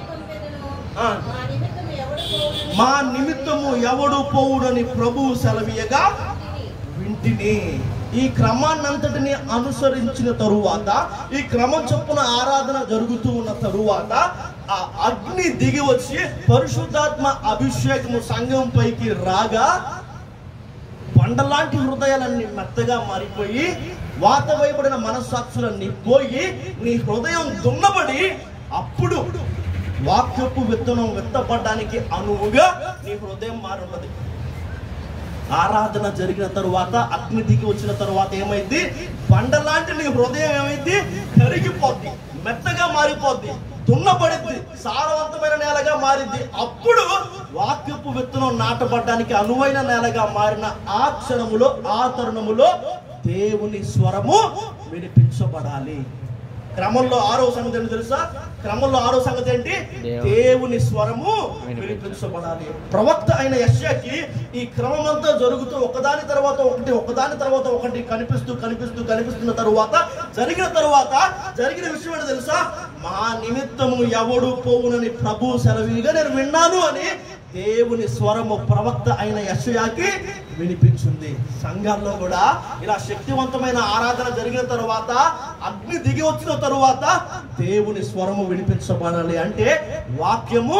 మా నిమిత్తము ఎవడు పోవుడని ప్రభువు సెలవీయగా వింటిని. ఈ క్రమాన్నంతటిని అనుసరించిన తరువాత, ఈ క్రమం చొప్పున ఆరాధన జరుగుతూ ఉన్న తరువాత ఆ అగ్ని దిగి వచ్చి పరిశుద్ధాత్మ అభిషేకము సంఘం పైకి రాగా బండలాంటి హృదయాలన్నీ మెత్తగా మారిపోయి వాత వేయబడిన మనస్సాక్షులన్నీ పోయి నీ హృదయం దున్నబడి అప్పుడు వాక్యపు విత్తనం విత్తపడడానికి అనువుగా నీ హృదయం మారున్నది. ఆరాధన జరిగిన తరువాత అగ్ని దిగి వచ్చిన తరువాత ఏమైంది? బండలాంటి నీ హృదయం ఏమైంది? కరిగిపోద్ది, మెత్తగా మారిపోద్ది, దున్నబడింది, సారవంతమైన నేలగా మారింది. అప్పుడు వాక్యపు విత్తనం నాటబడ్డానికి అనువైన నేలగా మారిన ఆ క్షణములో, ఆ తరుణములో దేవుని స్వరము వినిపించబడాలి. క్రమంలో 6వ సంగతి ఏంటి తెలుసా? క్రమంలో 6వ సంగతి ఏంటి? దేవుని స్వరము వినిపించబడాలి. ప్రవక్త అయిన యెషయాకి ఈ క్రమం అంతా జరుగుతూ ఒకదాని తర్వాత ఒకటి కనిపిస్తున్న తరువాత జరిగిన విషయం ఏంటి తెలుసా? మా నిమిత్తము ఎవడు పోవునని ప్రభు సెలవీగా నేను విన్నాను అని దేవుని స్వరము ప్రవక్త అయిన యెషయాకి వినిపించింది. సంఘాల్లో కూడా ఇలా శక్తివంతమైన ఆరాధన జరిగిన తరువాత, అగ్ని దిగి వచ్చిన తరువాత దేవుని స్వరము వినిపించబడాలి. అంటే వాక్యము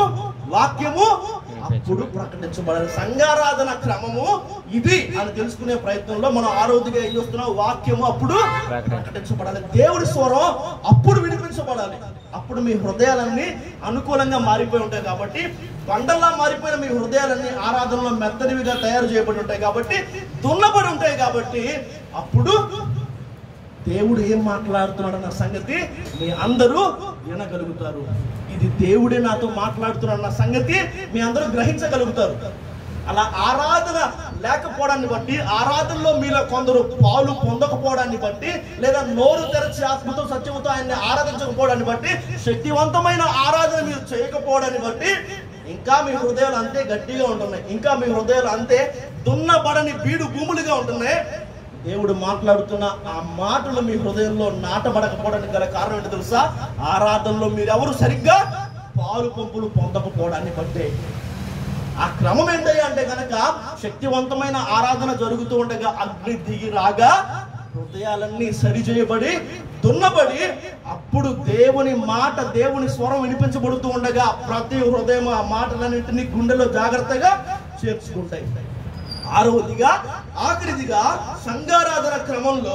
అప్పుడు ప్రకటించబడాలి. సంఘారాధన క్రమము ఇది అని తెలుసుకునే ప్రయత్నంలో మనం ఆరోగ్యంగా ఏం చేస్తున్నాం? వాక్యము అప్పుడు ప్రకటించబడాలి, దేవుడి స్వరం అప్పుడు వినిపించబడాలి. అప్పుడు మీ హృదయాలన్నీ అనుకూలంగా మారిపోయి ఉంటాయి కాబట్టి, బండల్లా మారిపోయిన మీ హృదయాలన్నీ ఆరాధనలో మెత్తనివిగా తయారు చేయబడి ఉంటాయి కాబట్టి, దున్నబడి ఉంటాయి కాబట్టి, అప్పుడు దేవుడు ఏం మాట్లాడుతున్నాడన్న సంగతి మీ అందరూ వినగలుగుతారు. ఇది దేవుడే నాతో మాట్లాడుతున్నాడన్న సంగతి మీ అందరూ గ్రహించగలుగుతారు. అలా ఆరాధన లేకపోవడాన్ని బట్టి, ఆరాధనలో మీలో కొందరు పాలు పొందకపోవడాన్ని బట్టి, లేదా నోరు తెరచి ఆత్మతో సత్యముతో ఆయన్ని ఆరాధించకపోవడాన్ని బట్టి, శక్తివంతమైన ఆరాధన మీరు చేయకపోవడాన్ని బట్టి ఇంకా మీ హృదయాలు అంతే గట్టిగా ఉంటున్నాయి, ఇంకా మీ హృదయాలు అంతే దున్నబడని బీడు భూములుగా ఉంటున్నాయి. దేవుడు మాట్లాడుతున్న ఆ మాటలు మీ హృదయంలో నాటబడకపోవడానికి గల కారణం ఏంటో తెలుసా? ఆరాధనలో మీరెవరు సరిగ్గా పాలు పంపులు పొందకపోవడాన్ని బట్టే. ఆ క్రమం ఏంటయ్యా అంటే కనుక, శక్తివంతమైన ఆరాధన జరుగుతూ ఉండగా అగ్ని దిగి రాగా హృదయాలన్నీ సరి చేయబడి దున్నబడి, అప్పుడు దేవుని మాట, దేవుని స్వరం వినిపించబడుతూ ఉండగా ప్రతి హృదయం ఆ మాటలన్నింటినీ గుండెలో జాగ్రత్తగా చేర్చుకుంటాయి. ఆరవదిగా, ఆఖరిదిగా సంఘారాధన క్రమంలో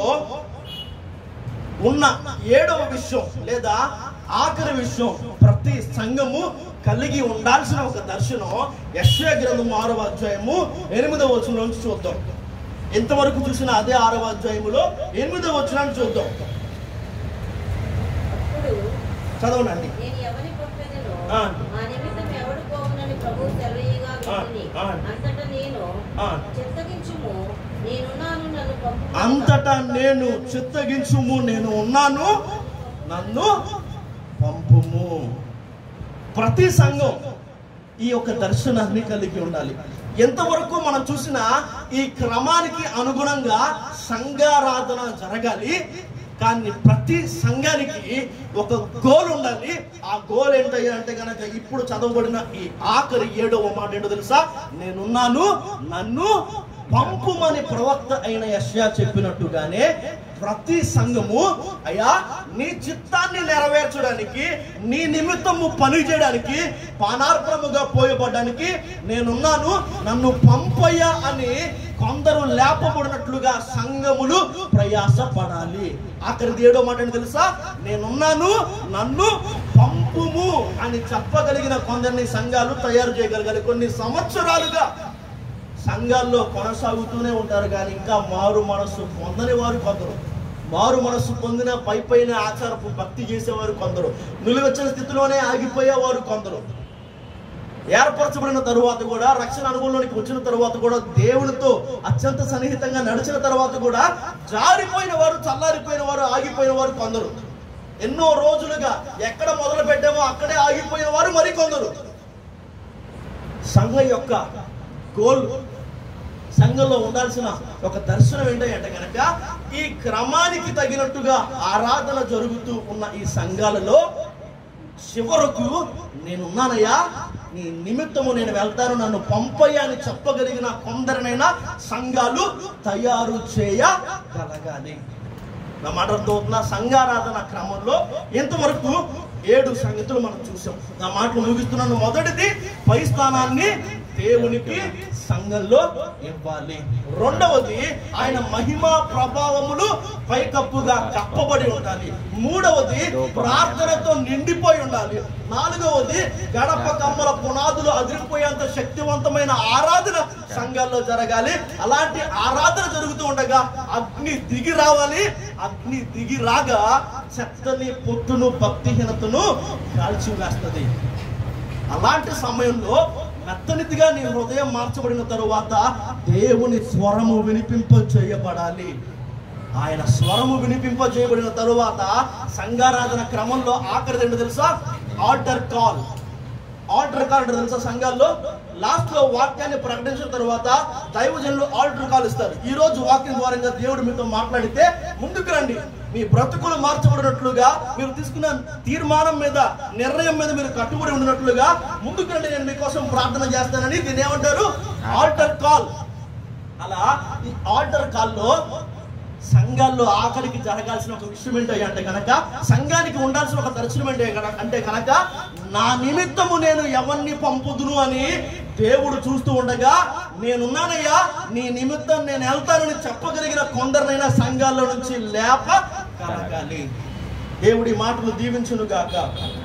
ఉన్న 7వ విషయం లేదా ఆఖరి విషయం, ప్రతి సంఘము కలిగి ఉండాల్సిన ఒక దర్శనం యెషయా గ్రంథం 6వ అధ్యాయము 8వ వచనం నుంచి చూద్దాం. ఇంతవరకు చూసిన అదే 6వ అధ్యాయములో 8వ వచనాన్ని చూద్దాం. చదవనండి. అంతటా నేను చిత్తగించుము, నేను ఉన్నాను, నన్ను పంపుము. ప్రతి సంఘం ఈ యొక్క దర్శనాన్ని కలిగి ఉండాలి. ఎంతవరకు మనం చూసిన ఈ క్రమానికి అనుగుణంగా సంఘారాధన జరగాలి. కానీ ప్రతి సంఘానికి ఒక గోల్ ఉండాలి. ఆ గోల్ ఏంటయ్యా అంటే కనుక ఇప్పుడు చదవబడిన ఈ ఆఖరి 7వ మాట ఏంటో తెలుసా? నేనున్నాను, నన్ను పంపుమని ప్రవక్త అయిన యెషయా చెప్పినట్టుగానే ప్రతి సంఘము అయ్యా నీ చిత్తాన్ని నెరవేర్చడానికి, నీ నిమిత్తము పని చేయడానికి, పానార్పణముగా పోయబడ్డానికి నేనున్నాను, నన్ను పంపయ్యా అని కొందరు లేపబడినట్లుగా సంఘములు ప్రయాసపడాలి. ఆఖరిది 7వ మాట ఏంటి తెలుసా? నేనున్నాను, నన్ను పంపుము అని చెప్పగలిగిన కొందరిని సంఘాలు తయారు చేయగలగాలి. కొన్ని సంవత్సరాలుగా సంఘాల్లో కొనసాగుతూనే ఉంటారు కానీ ఇంకా మారు మనస్సు పొందని వారు కొందరు, మారు మనస్సు పొందిన పైన ఆచారపు భక్తి చేసేవారు కొందరు, నిలువెచ్చని స్థితిలోనే ఆగిపోయేవారు కొందరు. ఏర్పరచబడిన తరువాత కూడా, రక్షణ అనుభవంలోనికి వచ్చిన తరువాత కూడా, దేవునితో అత్యంత సన్నిహితంగా నడిచిన తరువాత కూడా జారిపోయిన వారు, చల్లారిపోయిన వారు, ఆగిపోయిన వారు కొందరు. ఎన్నో రోజులుగా ఎక్కడ మొదలు పెట్టామో అక్కడే ఆగిపోయిన వారు మరికొందరు. సంఘం యొక్క గోల్, సంఘంలో ఉండాల్సిన ఒక దర్శనం ఏంటంటే కనుక ఈ క్రమానికి తగినట్టుగా ఆరాధన జరుగుతూ ఉన్న ఈ సంఘాలలో చివరకు నేనున్నానయ్యా, నీ నిమిత్తము నేను వెళ్తాను, నన్ను పంపయ్యా అని చెప్పగలిగిన కొందరినైనా సంఘాలు తయారు చేయగలగాలి. నా మాట అర్థమవుతున్న సంఘారాధన క్రమంలో ఇంతవరకు 7 సంగతులు మనం చూసాం. నా మాటలు ముగిస్తున్నాను. మొదటిది, పై స్థానాన్ని దేవునికి సంఘంలో ఇవ్వాలి. రెండవది, ఆయన మహిమా ప్రభావములు పైకప్పుగా కప్పబడి ఉండాలి. మూడవది, ప్రార్థనతో నిండిపోయి ఉండాలి. నాలుగవది, గడప కమ్మల పునాదులు అదిరిపోయేంత శక్తివంతమైన ఆరాధన సంఘాల్లో జరగాలి. అలాంటి ఆరాధన జరుగుతూ ఉండగా అగ్ని దిగి రావాలి. అగ్ని దిగి రాగా చెత్తని పొట్టును భక్తిహీనతను కాల్చి వేస్తుంది. అలాంటి సమయంలో మెత్తనిదిగా నీ హృదయం మార్చబడిన తరువాత దేవుని స్వరము వినిపింప చేయబడాలి. ఆయన స్వరము వినిపింప చేయబడిన తరువాత సంఘారాధన క్రమంలో ఆఖరిది ఏంటో తెలుసా? Altar call. ఆల్టర్ కాల్ అంటే తెలుసా? సంఘాల్లో లాస్ట్ లో వాక్యాన్ని ప్రకటించిన తర్వాత దైవజనులు ఆల్టర్ కాల్ ఇస్తారు. ఈ రోజు వాక్యం ద్వారా దేవుడు మీతో మాట్లాడితే ముందుకు రండి, మీ బ్రతుకులు మార్చబడినట్లుగా, మీరు తీసుకున్న తీర్మానం మీద, నిర్ణయం మీద మీరు కట్టుబడి ఉన్నట్లుగా ముందుకు రండి, నేను మీకోసం ప్రార్థన చేస్తానని దీన్ని ఏమంటారు? Altar call. అలా ఈ ఆల్టర్ కాల్లో సంఘాల్లో ఆఖరికి జరగాల్సిన ఒక విషయం ఏంటంటే కనుక, సంఘానికి ఉండాల్సిన ఒక దర్శనం అంటే కనుక, నా నిమిత్తము నేను ఎవరిని పంపుదును అని దేవుడు చూస్తూ ఉండగా, నేనున్నానయ్యా, నీ నిమిత్తం నేను వెళ్తానని చెప్పగలిగిన కొందరినైనా సంఘాల్లో నుంచి లేప కలగాలి. దేవుడి మాటలు దీవించును గాక.